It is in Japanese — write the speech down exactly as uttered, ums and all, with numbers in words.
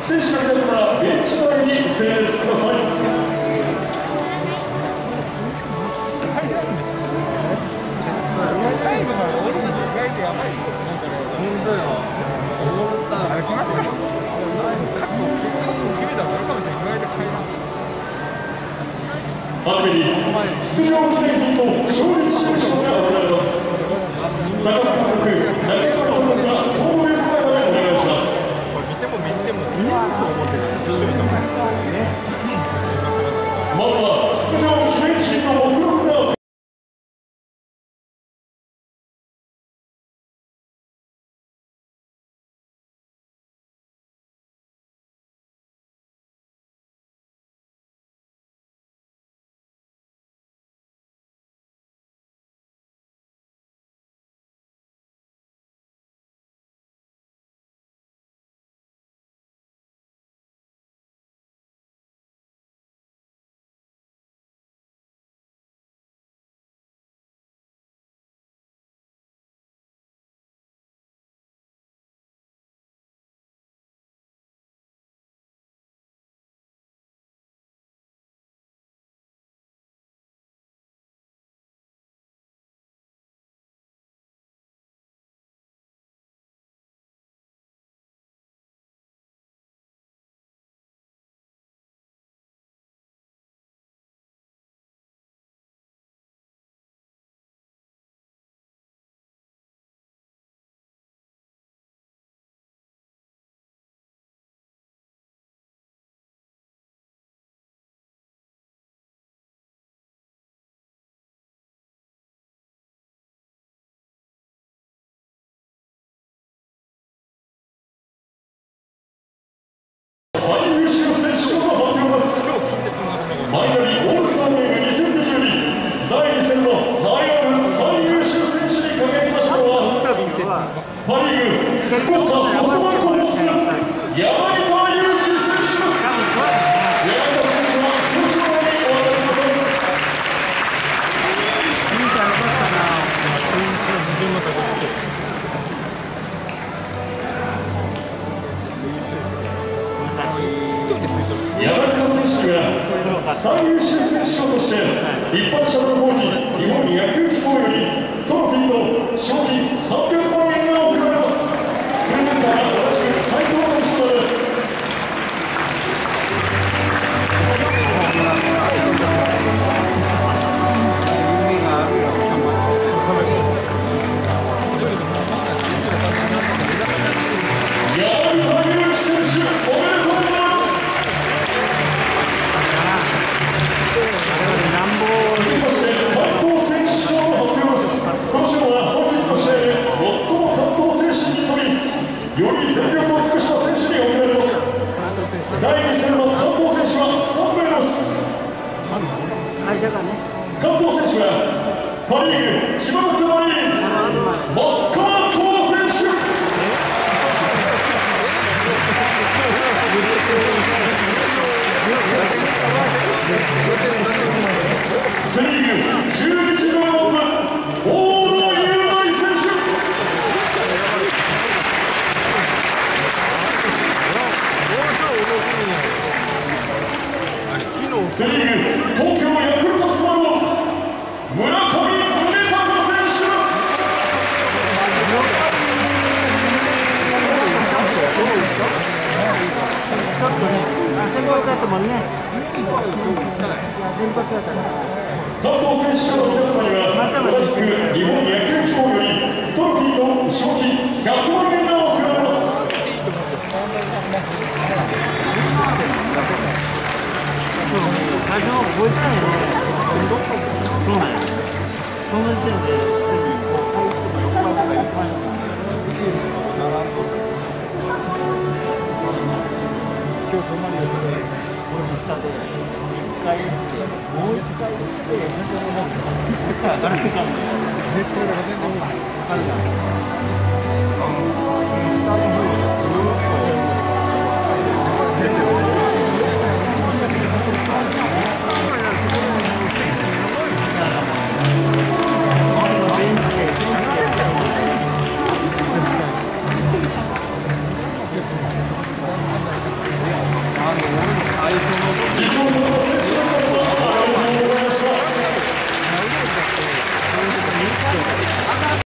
選手の皆様、ベンチ前に整列ください。はじめに出場記念品と勝利致死賞が贈られます。中津監督、中島監督がホームベース前までお願いします。見ても見ても見ないと思ってる。まずは出場記念品の目録が最優秀選手賞が発表です。マイナビオールスターゲームにせんにじゅうにだいに戦の栄えある最優秀選手に輝きましたのは、パ・リーグ福岡ソフトバンクホークス柳田悠岐選手です。柳田選手は表彰台にお上がりください。柳田選手が最優秀選手賞として一般社団法人日本野球機構よりトロフィーと賞金さんびゃくまんえんが贈られます。プレゼンターは同じく斉藤智志です。より全力を尽くした選手に贈られます。だいに戦の関東選手はさん名です。関東選手はパ・リーグ千葉ロッテマリーンズ松川虎生選手。セ・リーグ中日ドラゴンズ大野雄大選手。セ・リーグ東京ヤクルトスワローズ村上宗隆選手です。関東選手賞の皆様には同じく日本野球機構よりトロフィーと賞金ひゃくまんえんが贈られます。最初は覚えてないよね。そうなんや。その時点で、すでにこう、こういう人がよんばいとかいっぱいとか。今日泊まりをして、これの下で、一回行って、もう一回行って、それでもう、絶対上がらないかもね。絶対だから全然分かるじゃん。下の方にずーっと、全然受賞